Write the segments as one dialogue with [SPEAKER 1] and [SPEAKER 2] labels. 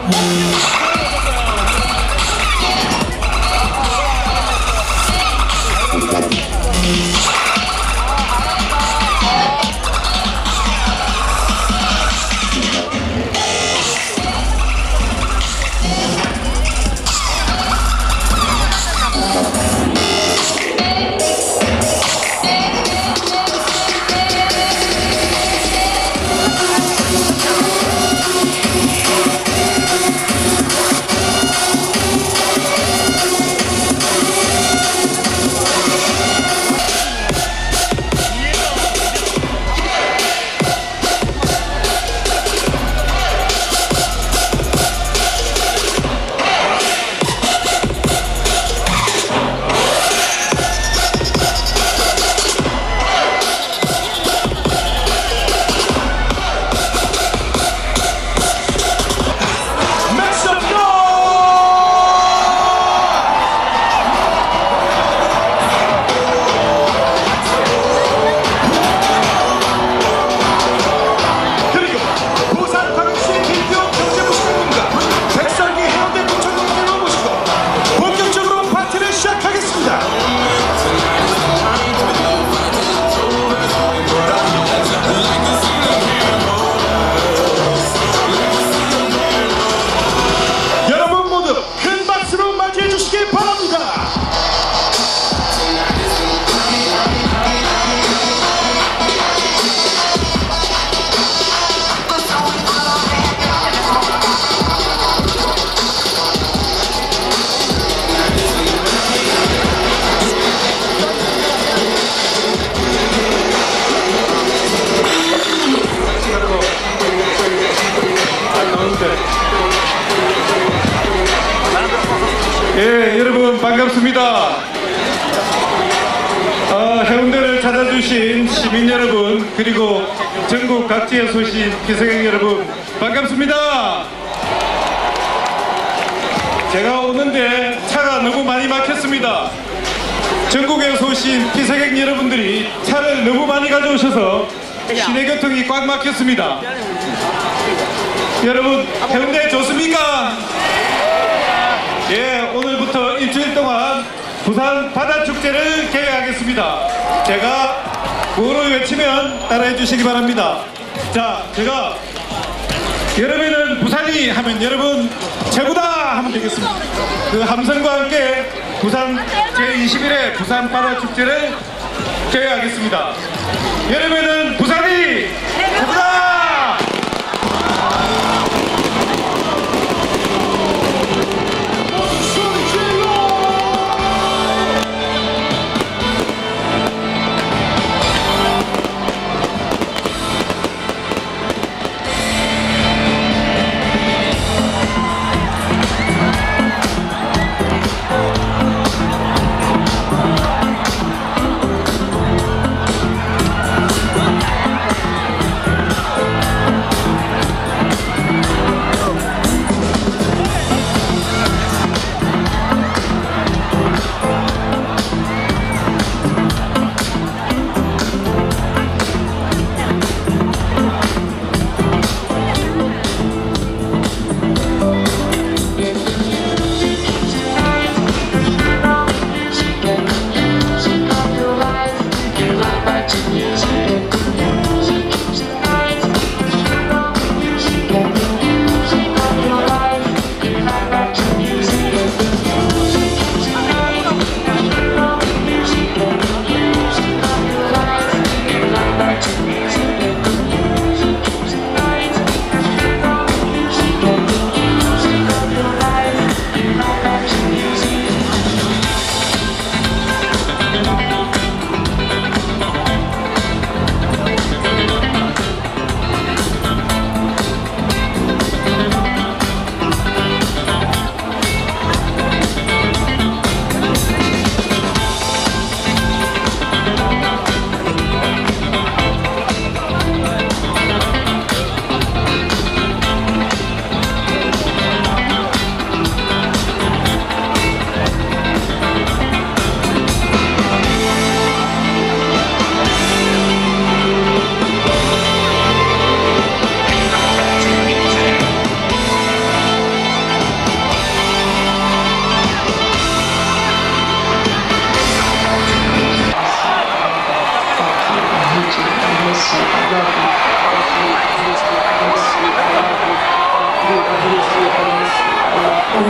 [SPEAKER 1] 예, 여러분 반갑습니다. 해운대를 찾아주신 시민 여러분, 그리고 전국 각지에 소신 기생객 여러분 반갑습니다. 제가 오는데 차가 너무 많이 막혔습니다. 전국에서 오신 피서객 여러분들이 차를 너무 많이 가져오셔서 시내 교통이 꽉 막혔습니다. 여러분, 해운대 좋습니까? 예, 오늘부터 일주일 동안 부산 바다축제를 계획하겠습니다. 제가 구호를 외치면 따라해 주시기 바랍니다. 자, 제가 여름에는 부산이 하면 여러분 최고다 하면 되겠습니다. 그 함성과 함께 부산 제21회 부산 바다축제를 계획하겠습니다. 여름에는 부산이 최고다!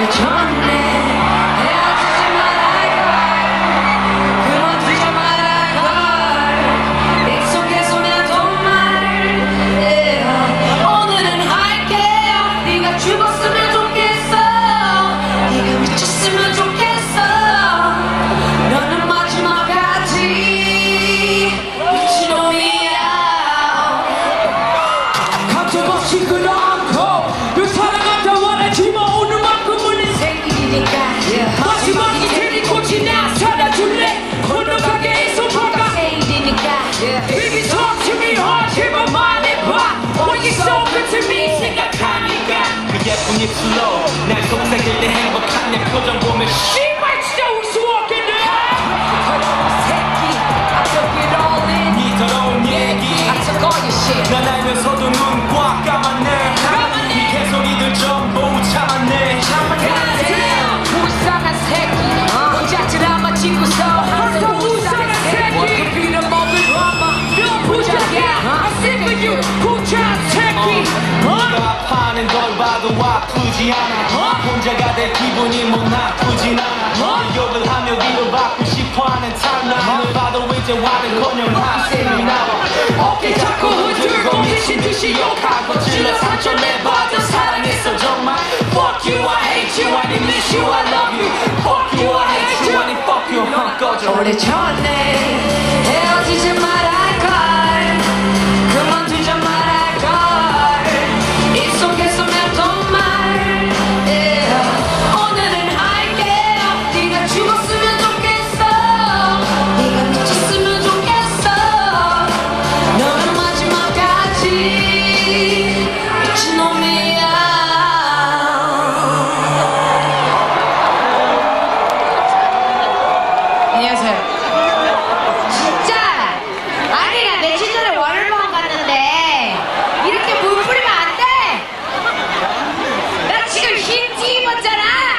[SPEAKER 2] 오래전에 헤어지지 말아요 그만두지 말아요 익숙해서면 정말 오늘은 할게요 네가 죽었으면 좋겠어 네가 미쳤으면 좋겠어 너는 마지막까지 미친놈이야
[SPEAKER 3] 감정없이 그렇고 그 사랑한다 원하지만 오늘만큼은
[SPEAKER 2] 생일이니까
[SPEAKER 3] 마지막이 되니 꽃이 나 살아줄래 건너가게 해서 봐가
[SPEAKER 2] 생일이니까
[SPEAKER 3] Baby talk to me hard 제발 말해봐 When you so good to me 생각하니까
[SPEAKER 4] 그 예쁜 입술로 날 속삭일 때 행복한 내 표정 보면
[SPEAKER 3] 씨발 진짜 울 수 없겠네
[SPEAKER 2] 새끼 I took it all in
[SPEAKER 4] 네 더러운 얘기
[SPEAKER 2] I took all your shit
[SPEAKER 4] 난 알면서도 눈 꽉 감았네 이 개소리들 전부 참았네
[SPEAKER 2] Goddamn 불쌍한 새끼 혼자 드라마 찍고서 항상 불쌍한 새끼 그비를 먹을 드라마 너 부자야
[SPEAKER 3] I'm sick of you 구차 새끼
[SPEAKER 4] 네가 아파하는 걸 봐도 아프지 않아 혼자가 될 기분이 뭐 나쁘진 않아 욕을 하며 위로받고 싶어하는 찰나를 봐도 이제 화는커녕 한숨이 나와 어깨 잡고 흔들고 미친 듯이 욕하고 찔러 상처 내봐도 사랑했어 정말 Fuck you I hate you I miss you I love you Fuck you I hate you 아니 fuck you 꺼져
[SPEAKER 2] 오래전에 헤어지지 말할걸 그만두지 말할걸 익숙했으면 정말 오늘은 할게요 네가 죽었으면 좋겠어 네가 미쳤으면 좋겠어 너는 마지막까지 미친놈이야 안녕하세요. 진짜 아니 나 며칠 전에 월요병원 갔는데 이렇게 물 뿌리면 안 돼. 나 지금 흰 티 입었잖아.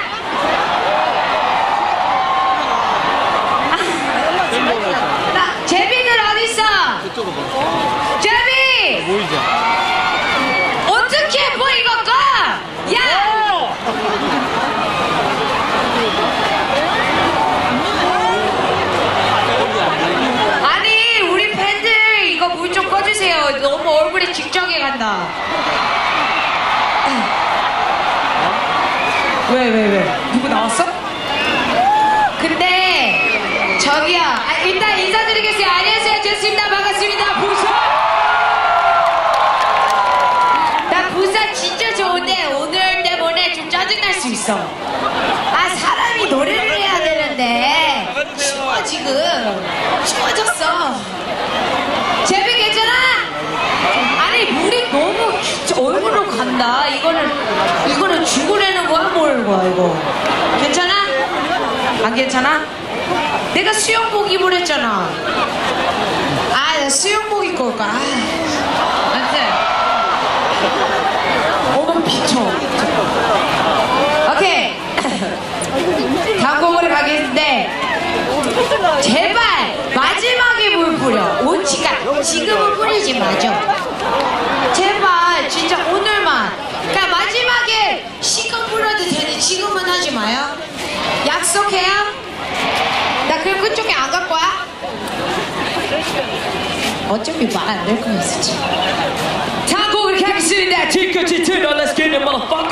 [SPEAKER 2] 나 제비들 어디 있어? 제비. 어떻게 뭐 이거 꺼? 야. 아니 우리 팬들 이거 물 좀 꺼주세요. 너무 얼굴이 직정해 간다. 왜? 누구 나왔어? 근데 저기요 일단 인사드리겠어요. 안녕하세요 좋습니다. 반갑습니다. 부산. 나 부산 진짜 좋은데 오늘 때문에 좀 짜증날 수 있어. 아 사람이 노래를 해야 되는데 추워 지금 추워졌어. 제비 괜찮아? 아니 물이 너무 얼굴로 간다. 이거는 죽으려는 거야 뭘 거야 이거. 괜찮아? 안 괜찮아? 내가 수영복 입으랬잖아. 아 나 수영복 입고 올까? 안돼. 어머 비춰. 오케이. 다음 곡으로 가겠는데 제발 마지막에 물 뿌려. 오지가 지금은 뿌리지 마죠. 제발 진짜 오늘만. 그러니까 마지막에 시간 뿌려도 되는데 지금은 하지 마요. 약속해요? 나 그럼 그쪽에 안 갈 거야? 어차피 말 안 될 거였지.
[SPEAKER 3] 다음 곡을 가겠습니다 뒤끝이 들어 Let's get it motherfucker